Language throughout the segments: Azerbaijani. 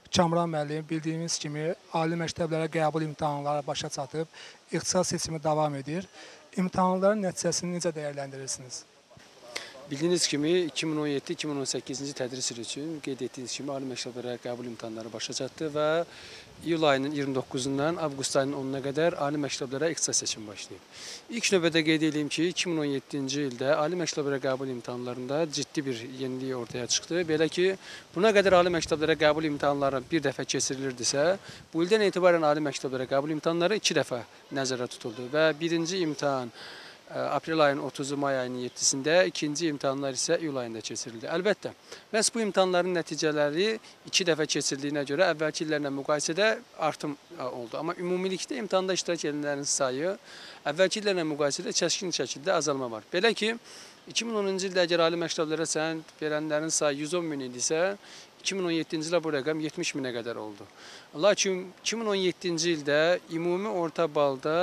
Kamran müəllim, bildiyimiz kimi ali məktəblərə qəbul imtahanları başa çatıb, ixtisas seçimi davam edir. İmtahanların nəticəsini necə dəyərləndirirsiniz? Bildiyiniz kimi 2017-2018-ci tədris ili üçün qeyd etdiyiniz kimi ali məktəblərə qəbul imtahanları başa çatdı və iyul ayının 29-dan avqust ayının 10-na qədər ali məktəblərə ixtisas seçimi başlayıb. İlk növbədə qeyd edeyim ki, 2017-ci ildə ali məktəblərə qəbul imtahanlarında ciddi bir yenilik ortaya çıxdı. Belə ki, buna qədər ali məktəblərə qəbul imtahanları bir dəfə keçirilirdisə, bu ildən etibarən ali məktəblərə qəbul imtahanları 2 dəfə nəzərdə tutuldu və birinci imtahan aprel ayının 30-u, may ayının 7-sində, ikinci imtahanlar isə iyul ayında keçirildi. Əlbəttə, məhz bu imtahanların nəticələri 2 dəfə keçirdiyinə görə əvvəlki illərlə müqayisədə artım oldu. Amma ümumilikdə imtahanda iştirak edənlərin sayı əvvəlki illərlə müqayisədə kəskin şəkildə azalma var. Belə ki, 2010-cu ildə əgər ali məktəblərə sənəd verənlərin sayı 110 min idisə, 2017-ci ildə bu rəqəm 70 minə qədər oldu. Lakin 2017-ci ildə ümumi orta balda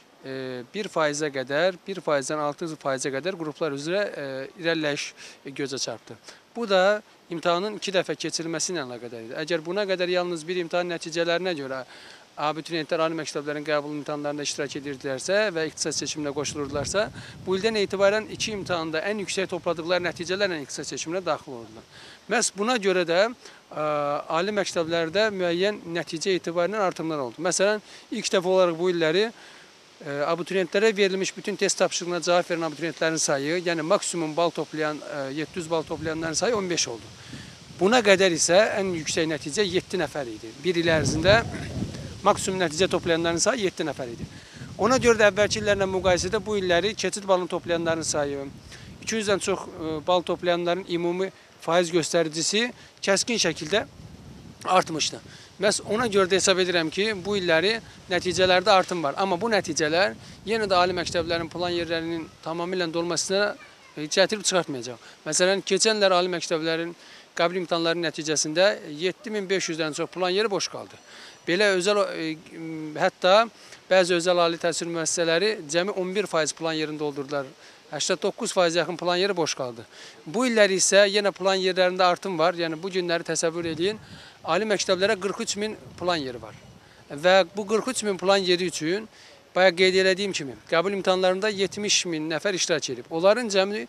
1%-ə qədər, 1%-dən 6%-ə qədər qruplar üzrə irəliləyiş gözə çarpdı. Bu da imtahanın 2 dəfə keçirilməsi ilə əlaqədar idi. Əgər buna qədər yalnız bir imtahan nəticələrinə görə abituriyentlər ali məktəblərin qəbul imtahanlarında iştirak edirdilərsə və ixtisas seçiminə qoşulurdularsa, bu ildən etibarən 2 imtahanda ən yüksək topladıqları nəticələrlə ixtisas seçiminə daxil oldular. Məhz buna görə də ali məktəblərdə müəyyən nəticə etibarından artımlar oldu. Məsələn, ilk dəfə olaraq bu illəri abituriyentlərə verilmiş bütün test tapşırığına cavab verən abituriyentlərin sayı, yəni maksimum bal toplayan, 700 bal toplayanların sayı 15 oldu. Buna qədər isə ən yüksək nəticə 7 nəfər idi. Bir il ərzində maksimum nəticə toplayanların sayı 7 nəfər idi. Ona görə də əvvəlki illərlə müqayisədə bu illəri keçid balını toplayanların sayı, 200-dən çox bal toplayanların ümumi faiz göstəricisi kəskin şəkildə artmışdı. Məhz ona görə də hesab edirəm ki, bu illəri nəticələrdə artım var. Amma bu nəticələr yenə də ali məktəblərin plan yerlərinin tamamilə dolmasına gətirib çıxartmayacaq. Məsələn, keçən il ali məktəblərin qəbul imtahanlarının nəticəsində 7500-dən çox plan yeri boş qaldı. Belə hətta bəzi özəl ali təhsil müəssisələri cəmi 11% plan yerini doldurdular. 89% yaxın plan yeri boş qaldı. Bu illər isə yenə plan yerlərində artım var. Yəni bu günləri təsəvvür edin. Ali məktəblərə 43 min plan yeri var. Və bu 43 min plan yeri üçün bayaq qeyd elədiyim kimi qəbul imtahanlarında 70 min nəfər iştirak edib. Onların cəmi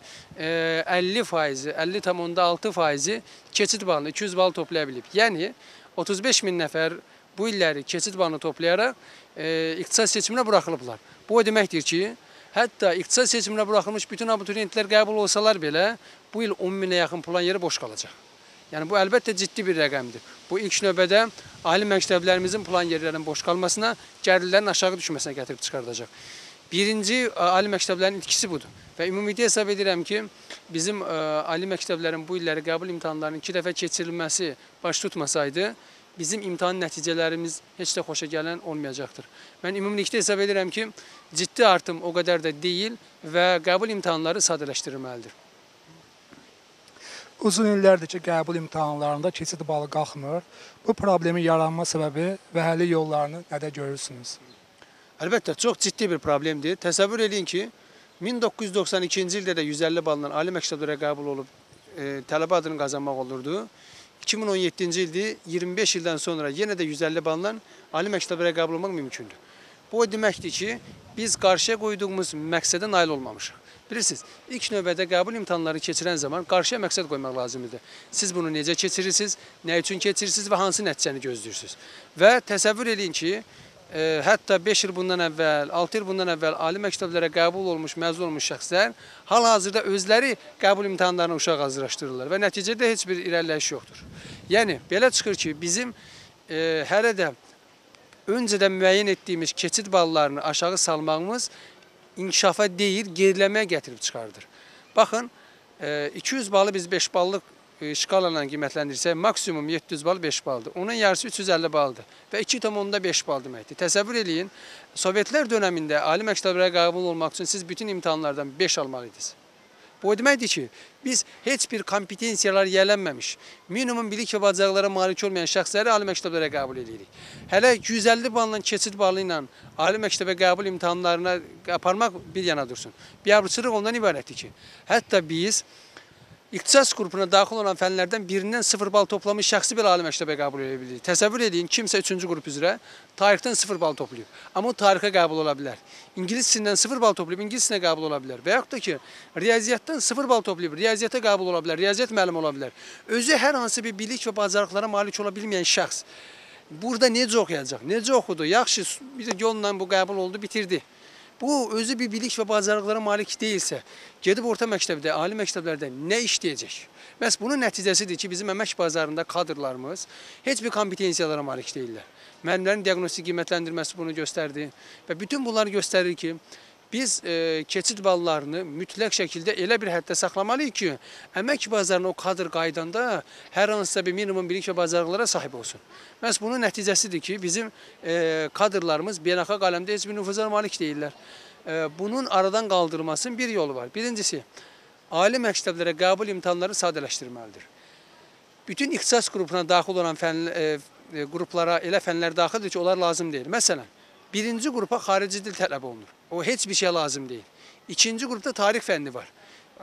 50%, 50,6%-i keçid balını, 200 bal toplaya bilib. Yəni 35 min nəfər bu illəri keçid balını toplayaraq ixtisas seçiminə buraxılıblar. Bu o deməkdir ki, hətta ixtisas seçiminə buraxılmış bütün abituriyentlər qəbul olsalar belə, bu il 10 minə yaxın plan yeri boş qalacaq. Yəni bu əlbəttə ciddi bir rəqəmdir. Bu ilk növbədə ali məktəblərimizin plan yerlərinin boş qalmasına, gəlirlərin aşağı düşməsinə gətirib çıxardacaq. Birinci ali məktəblərin itkisi budur. Və ümumilikdə hesab edirəm ki, bizim ali məktəblərin bu illəri qəbul imtahanlarının 2 dəfə keçirilməsi baş tutmasaydı, bizim imtahan nəticələrimiz heç də xoşa gələn olmayacaqdır. Mən ümumilikdə hesab edirəm ki, ciddi artım o qədər də deyil və qəbul imtahanları sadələşdirilməlidir. Uzun illərdir ki, qəbul imtahanlarında keçid balı qalxmır. Bu problemin yaranma səbəbi və həlli yollarını nədə görürsünüz? Əlbəttə, çox ciddi bir problemdir. Təsəvvür edin ki, 1992-ci ildə də 150 balla ali məktəblərə qəbul olub tələbə adını qazanmaq olurdu. 2017-ci ildir, 25 ildən sonra yenə də 150 balla ali məktəblərə qəbul olmaq mümkündür. Bu o deməkdir ki, biz qarşıya qoyduğumuz məqsədə nail olmamışıq. Bilirsiniz, ilk növbədə qəbul imtahanları keçirən zaman qarşıya məqsəd qoymaq lazımdır. Siz bunu necə keçirirsiniz, nə üçün keçirirsiniz və hansı nəticəni gözləyirsiniz? Və təsəvvür edin ki, hətta 5 il bundan əvvəl, 6 il bundan əvvəl ali məktəblərə qəbul olmuş, məzun olmuş şəxslər hal-hazırda özləri qəbul imtahanlarına uşaq hazırlaşdırırlar və nəticədə heç bir irəliləyiş yoxdur. Yəni, belə çıxır ki, bizim hələ də öncədən müəyyən etdiyimiz keçid ballarını aşağı salmağımız inkişafa deyil, geriləməyə gətirib çıxardır. Baxın, 200 balı biz 5 ballıq şkala qiymətləndirsək, maksimum 700 bal 5 baldır. Onun yarısı 350 baldır və 2,5 bal deməkdir. Təsəvvür edin, Sovetlər dönəmində ali məktəblərə qəbul olmaq üçün siz bütün imtahanlardan 5 almalıydınız. Bu o deməkdir ki, biz heç bir kompetensiyalar yiyələnməmiş, minimum bilik və bacarıqlara malik olmayan şəxsləri ali məktəblərə qəbul edirik. Hələ 150 balla keçid balı ilə ali məktəbə qəbul imtahanlarına aparmaq bir yana dursun. Biabırçılıq ondan ibarətdir ki, hətta biz İxtisas qrupuna daxil olan fənlərdən birindən 0 bal toplamış şəxsi belə ali məktəbə qəbul edə bilir. Təsəvvür edin, kimsə 3-cü qrup üzrə tarixdən 0 bal toplayıb. Amma o tarixə qəbul ola bilər. İngilis dilindən 0 bal toplayıb, ingilis dilinə qəbul ola bilər. Və yaxud da ki, riyaziyyatdan 0 bal toplayıb, riyaziyyata qəbul ola bilər, riyaziyyat müəllimi ola bilər. Özü hər hansı bir bilik və bacarıqlara malik ola bilməyən şəxs burada necə oxuyacaq, necə oxudu, yaxşı bir yolla bu qəbul oldu, bitirdi. Bu özü bir bilik və bacarıqlara malik deyilsə, gedib orta məktəbdə, ali məktəblərdə nə işləyəcək? Məhz bunun nəticəsidir ki, bizim əmək bazarında kadrlarımız heç bir kompetensiyalara malik deyirlər. Müəllimlərin diaqnostik qiymətləndirməsi bunu göstərdi və bütün bunları göstərir ki, biz keçid ballarını mütləq şəkildə elə bir həddə saxlamalıyıq ki, əmək bazarına o kadr qaydanda hər hansısa bir minimum bilik və bacarıqlara sahib olsun. Məhz bunun nəticəsidir ki, bizim kadrlarımız beynəlxalq aləmdə heç bir nüfuza malik deyirlər. Bunun aradan qaldırılmasının bir yolu var. Birincisi, ali məktəblərə qəbul imtahanları sadələşdirməlidir. Bütün ixtisas qrupuna daxil olan qruplara elə fənlər daxildir ki, onlar lazım deyil. Məsələn, birinci qrupa xarici dil tələb olunur. O heç bir şey lazım deyil. İkinci qrupda tarix fənni var.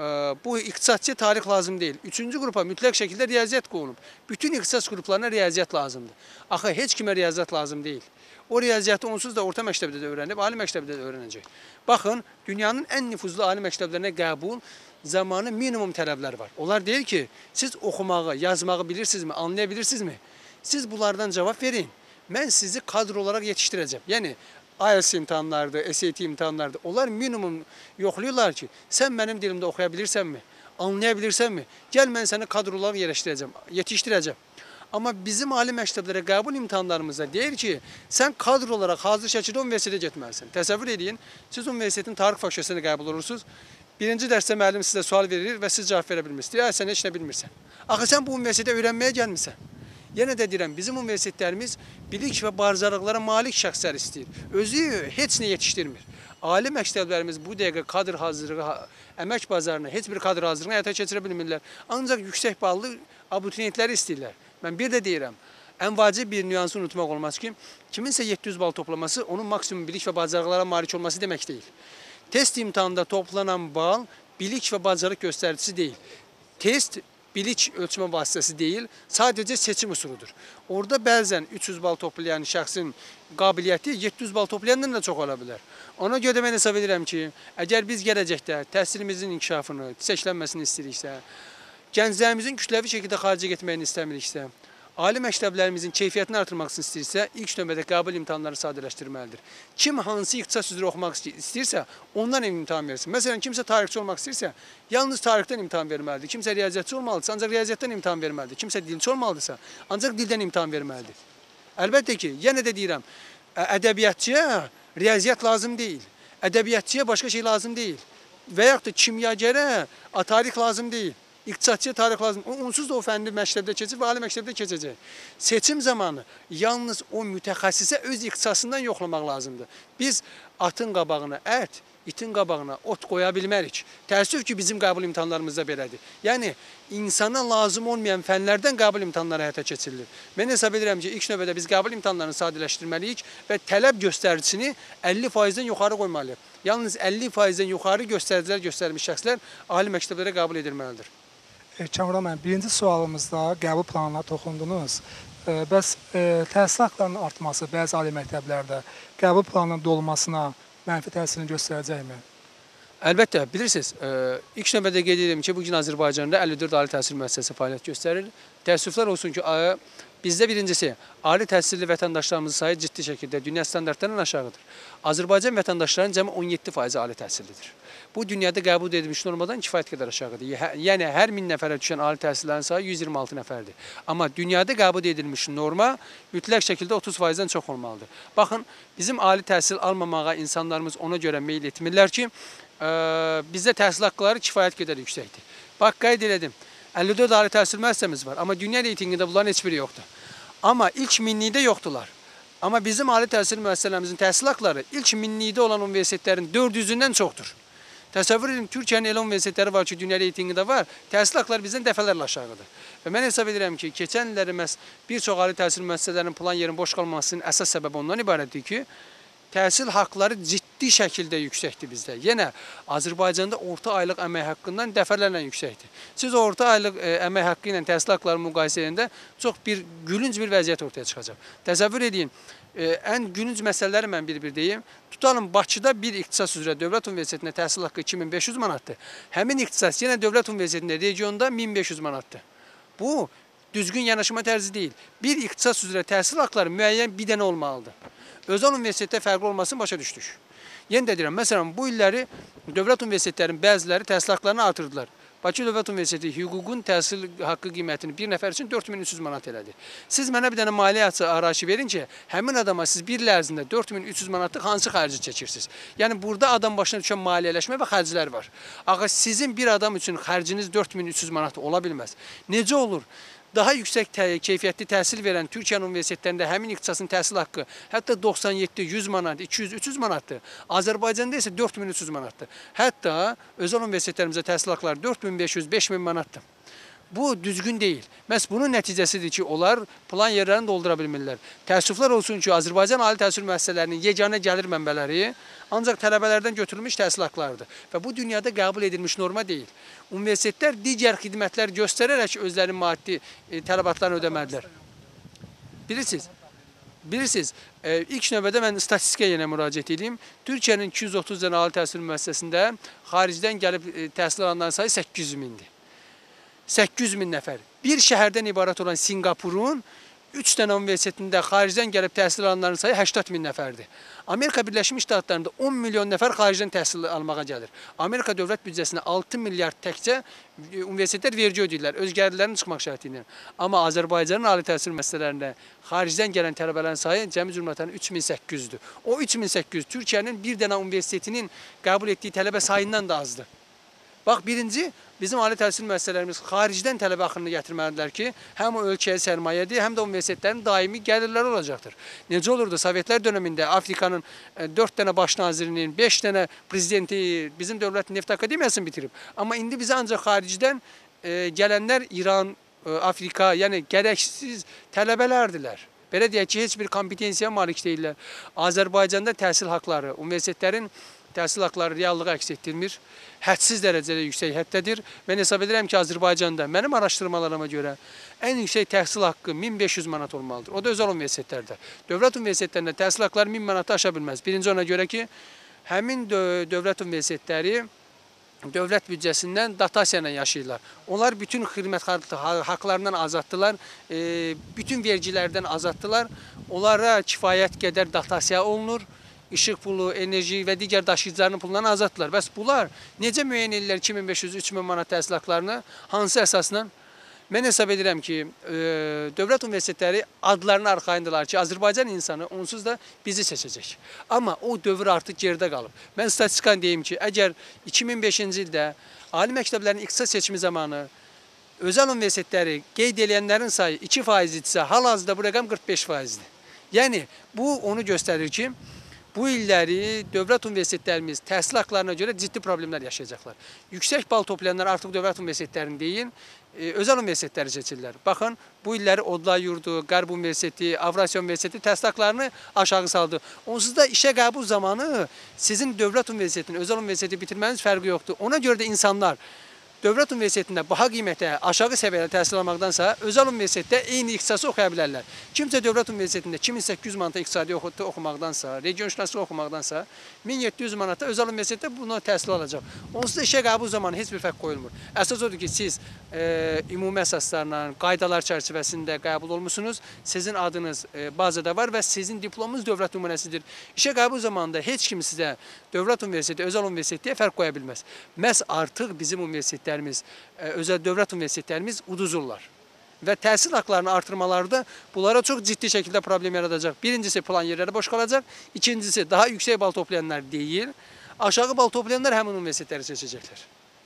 Bu ixtisasçı tarix lazım deyil. Üçüncü qrupa mütləq şəkildə riyaziyyat qoyulub. Bütün ixtisas qruplarına riyaziyyat lazımdır. Axı heç kimə riyaziyyat lazım deyil. O riyaziyyatı onsuz da orta məktəbdə də öyrənib, ali məktəbdə də öyrənəcək. Baxın, dünyanın ən nüfuzlu ali məktəblərinə qəbul zamanı minimum tələblər var. Onlar deyir ki, siz oxumağı, yazmağı bilirsinizmi, anlayabilirsinizmi? Siz bunlardan cavab verin. Mən sizi kadr olaraq yetişdirəcəm. Yəni, IELTS imtahanlardır, SAT imtahanlardır. Onlar minimum yoxlayırlar ki, sən mənim dilimdə oxuya bilirsənmi, anlaya bilirsənmi? Gəl, mən səni kadr olaraq yetişdirəcəm. Amma bizim ali məktəblərə qəbul imtahanlarımızda deyir ki, sən kadr olaraq hazır şəkildə universitetə getməlisən. Təsəvvür edin, siz universitetin tarix fakültəsinə qəbul olursunuz. Birinci dərsdə müəllim sizə sual verir və siz cavab verə bilmirsiniz. Ya, sən heç nə bilmirsən. Axı, sən bu universitetə öyrənməyə gəlmirsən. Yenə də deyirəm, bizim universitetlərimiz bilik və bacarıqlara malik şəxslər istəyir. Özü heç nə yetişdirmir. Ali məktəblərimiz bu dəqiqə kadr hazırlığı, əmək bazarına heç bir kadr hazırlığını həyata keçirə bilmirlər. Ancaq yüksək ballı abituriyentləri istəyirlər. Mən bir də deyirəm, ən vacib bir nüansı unutmaq olmaz ki, kiminsə 700 bal toplaması onun maksimum bilik və bacarıqlara malik olması demək deyil. Test imtahanında toplanan bal bilik və bacarıq göstəricisi deyil. Test bilik ölçmə vasitəsi deyil, sadəcə seçim üsuludur. Orada bəzən 300 bal toplayan şəxsin qabiliyyəti 700 bal toplayandan da çox ola bilər. Ona görə mən hesab edirəm ki, əgər biz gələcəkdə təhsilimizin inkişafını, çiçəklənməsini istəyiriksə, gənclərimizin kütləvi şəkildə xaricə getməyini istəmiriksə, ali məktəblərimizin keyfiyyətini artırmaq istəyirsə, ilk növbədə qəbul imtahanları sadələşdirməlidir. Kim hansı ixtisas üzrə oxumaq istəyirsə, ondan imtahan versin. Məsələn, kimsə tarixçi olmaq istəyirsə, yalnız tarixdən imtahan verməlidir. Kimsə riyaziyyatçı olmalıdırsa, ancaq riyaziyyatdan imtahan verməlidir. Kimsə dilçi olmalıdırsa, ancaq dildən imtahan verməlidir. Əlbəttə ki, yenə də deyirəm, ədəbiyyatçıya riyaziyyat lazım deyil. Ədəbiyyatçıya başqa şey lazım deyil. Və yaxud da kimyagərə tarix lazım deyil. İqtisadçıya tarix lazım. Onsuz da o fənni məktəbdə keçir və ali məktəbdə keçəcək. Seçim zamanı yalnız o mütəxəssisə öz ixtisasından yoxlamaq lazımdır. Biz atın qabağına ət, itin qabağına ot qoya bilmərik. Təəssüf ki, bizim qəbul imtahanlarımızda belədir. Yəni, insana lazım olmayan fənlərdən qəbul imtahanları həyata keçirilir. Mən hesab edirəm ki, ilk növbədə biz qəbul imtahanlarını sadələşdirməliyik və tələb göstəricisini 50%-dən yuxarı qoymalıyıq. Yalnız 50%-dən yuxarı göstəricilər göstərmiş şəxslər ali məktəblərə qəbul edilməlidir. Kamran müəllim, birinci sualımızda qəbul planına toxundunuz. Bəs təhsil haqqlarının artması bəzi ali məktəblərdə qəbul planının dolmasına mənfi təsirini göstərəcəkmi? Əlbəttə, bilirsiniz, ilk növbədə qeyd edirəm ki, bugün Azərbaycanda 54 ali təhsil müəssisəsi fəaliyyət göstərir. Təəssüflər olsun ki, bizdə birincisi, ali təhsilli vətəndaşlarımızın sayı ciddi şəkildə dünya standartlarından aşağıdır. Azərbaycan vətəndaşlarının cəmi 17% ali təhsillidir. Bu, dünyada qəbul edilmiş normadan kifayət qədər aşağıdır. Yəni, hər 1000 nəfərə düşən ali təhsillərin sayı 126 nəfərdir. Amma dünyada qəbul edilmiş norma mütləq şəkildə 30%-dən çox olmalıdır. Baxın, bizim ali təhsil almamağa insanlarımız ona görə meyil etmirlər ki, bizdə təhsil haqqları kifayət qədər yüksəkdir. Bax, qeyd elədim, 54 ali təhsil müəssisəmiz var, amma dünya reytingində bunların heç biri yoxdur. Amma ilk minlikdə yoxdular. Amma bizim ali təhsil müəssisələrimizin təhsil haqqları ilk minlikdə olan universitetlərin 400-ündən çoxdur. Təsəvvür edin, Türkiyənin elə universitetləri var ki, dünya reytingində var, təhsil haqqları bizdən dəfələrlə aşağıdır. Və mən hesab edirəm ki, keçən illəri bir çox ali təhsil müəssisələrinin plan yerin boş qalmasının əsas səbəbi ondan ibarətdir ki, təhsil haqqları ciddi ciddi şəkildə yüksəkdir bizdə. Yenə Azərbaycanda orta aylıq əmək haqqından dəfələrlə yüksəkdir. Siz orta aylıq əmək haqqı ilə təhsil haqqları müqayisə edəndə çox gülünc bir vəziyyət ortaya çıxacaq. Təsəvvür edin, ən gülünc məsələləri mən bir deyim. Tutalım, Bakıda bir ixtisas üzrə Dövlət Universitetində təhsil haqqı 2500 manatdır. Həmin ixtisas yenə Dövlət Universitetində regionda 1500 manatdır. Bu, düzgün yanaşma tərzi deyil. Bir ixtisas üzrə təhsil haqqları müəyyən bir dənə olmalıdır. Özəl universitetdə fərqli olmasını başa düşdük. Yenə də deyirəm, məsələn, bu illəri Dövlət Universitetlərinin bəziləri təhsil haqqlarını artırdılar. Bakı Dövlət Universiteti hüququn təhsil haqqı qiymətini bir nəfər üçün 4300 manat elədi. Siz mənə bir dənə maliyyə arayışı verin ki, həmin adama siz bir il ərzində 4300 manatlıq hansı xərci çəkirsiniz? Yəni, burada adam başına düşən maliyyələşmə və xərclər var. Ağa, sizin bir adam üçün xərciniz 4300 manat ola bilməz. Necə olur? Daha yüksək keyfiyyətli təhsil verən Türkiyə universitetlərində həmin ixtisasın təhsil haqqı hətta 97, 100 manat, 200, 300 manatdır. Azərbaycanda isə 4300 manatdır. Hətta özəl universitetlərimizdə təhsil haqqları 4500, 5000 manatdır. Bu düzgün deyil. Məhz bunun nəticəsidir ki, onlar plan yerlərini doldura bilmirlər. Təəssüflər olsun ki, Azərbaycan ali təhsil müəssisələrinin yeganə gəlir mənbələri ancaq tələbələrdən götürülmüş təhsil haqqlarıdır. Və bu dünyada qəbul edilmiş norma deyil. Universitetlər digər xidmətlər göstərərək özlərinin maddi tələbatlarını ödəməlidirlər. Bilirsiniz, ilk növbədə mən statistikaya yenə müraciət edeyim. Türkiyənin 230 dənə ali təhsil müəssisəsində xaricdən gəlib təhsil alanların sayı 800 mindir. 800 min nəfər. Bir şəhərdən ibarət olan Singapurun 3 dənə universitetində xaricdən gəlib təhsil alanların sayı 80 min nəfərdir. Amerika Birləşmiş Ştatlarında 10 milyon nəfər xaricdən təhsil almağa gəlir. Amerika dövlət büdcəsinə 6 milyard təkcə universitetlər vergi ödəyirlər, öz gəlirlərinin çıxmaq şərti ilə. Amma Azərbaycanın ali təhsil müəssisələrində xaricdən gələn tələbələrin sayı cəmi cümlətən 3800-dür. O 3800 Türkiyənin bir dənə universitetinin qəbul etdiyi tələbə sayından da azdır. Bax, birinci, bizim ali təhsil müəssisələrimiz xaricdən tələbə axınını gətirməlidirlər ki, həm o ölkəyə sərmayədir, həm də universitetlərin daimi gəlirləri olacaqdır. Necə olurdu? Sovetlər dönəmində Afrikanın 4 dənə baş nazirinin, 5 dənə prezidenti bizim dövlət neft akademiyasını bitirib. Amma indi bizə ancaq xaricdən gələnlər İran, Afrika, yəni gərəksiz tələbələrdilər. Belə deyək ki, heç bir kompetensiya malik deyirlər. Azərbaycanda təhsil haqqları, universitetlərin təhsil haqqları reallığı əks etdirmir. Hədsiz dərəcədə yüksək həddədir. Mən hesab edirəm ki, Azərbaycanda mənim araşdırmalarıma görə ən yüksək təhsil haqqı 1500 manat olmalıdır. O da özəl universitetlərdə. Dövlət universitetlərində təhsil haqqları 1000 manatı aşa bilməz. Birinci ona görə ki, həmin dövlət universitetləri dövlət büdcəsindən dotasiya ilə yaşayırlar. Onlar bütün xidmət haqqlarından azaddılar, bütün vergilərdən azaddılar. Onlara kifayət qədər dotasiya olunur. İşıq pulu, enerji və digər daşıyıcılarının pulundan azaddılar. Bəs bunlar necə müəyyən edirlər 2500-3000 manat təhsil haqqlarını? Hansı əsasla? Mən hesab edirəm ki, dövlət universitetləri adlarına arxayındılar ki, Azərbaycan insanı onsuz da bizi seçəcək. Amma o dövr artıq geridə qalıb. Mən statistikanı deyim ki, əgər 2005-ci ildə ali məktəblərin ixtisas seçimi zamanı özəl universitetləri qeyd edənlərin sayı 2% idisə, hal-hazırda bu rəqəm 45%-dir. Yəni, bu onu göstərir ki, bu illəri dövlət universitetlərimiz təhsil haqqlarına görə ciddi problemlər yaşayacaqlar. Yüksək bal toplayanlar artıq dövlət universitetlərini deyil, özəl universitetləri seçirlər. Baxın, bu illəri Odla Yurdu, Qərb Universiteti, Avrasiya Universiteti təhsil haqqlarını aşağı saldı. Onsuz da işə qəbul zamanı sizin dövlət universitetini, özəl universiteti bitirməniz fərqi yoxdur. Ona görə də insanlar dövlət universitetində baha qiymətə, aşağı səviyyədə təhsil almaqdansa, özəl universitetdə eyni ixtisası oxuya bilərlər. Kimsə dövlət universitetində 2800 manata iqtisadi oxumaqdansa, regionşünaslıq oxumaqdansa, 1700 manata özəl universitetdə bunu təhsil alacaq. Onsuz da işə qəbul zamanı heç bir fərq qoyulmur. Əsas odur ki, siz ümumi əsaslarla, qaydalar çərçivəsində qəbul olmusunuz, sizin adınız bazada var və sizin diplomunuz dövlət nümunəsidir. İşə qəbul zamanında heç kim sizə dövlət universiteti, özəl universitetiyə fərq qoya bilməz. Məhz artıq bizim universitetlərimiz, özəl dövlət universitetlərimiz uduzurlar. Və təhsil haqqlarını artırmalarda bunlara çox ciddi şəkildə problem yaradacaq. Birincisi, plan yerləri boş qalacaq. İkincisi, daha yüksək bal toplayanlar deyil, aşağı bal toplayanlar həmin universitetləri seçəcəklər.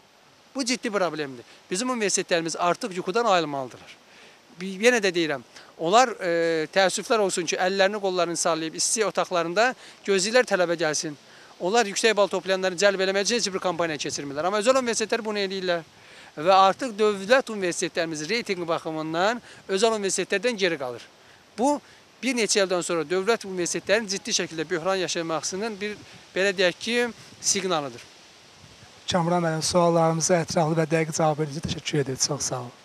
Bu ciddi problemdir. Bizim universitetlərimiz artıq yuxudan ayılmalıdırlar. Yenə də deyirəm, onlar təəssüflər olsun ki, əllərini, qollarını sallayıb isti otaqlarında gözləyirlər tələbə gəlsin. Onlar yüksək bal toplayanları cəlb eləmək üçün heç bir kampaniya keçirmirlər. Amma özəl universitetlər bunu eləyirlər. Və artıq dövlət universitetlərimiz reytinq baxımından özəl universitetlərdən geri qalır. Bu, bir neçə ildən sonra dövlət universitetlərinin ciddi şəkildə böhran yaşamasının bir belə deyək ki, siqnalıdır. Kamran müəllim, suallarımıza ətraflı və dəqiq cavab verdiniz. Təşəkkür edirik. Çox sağ olun.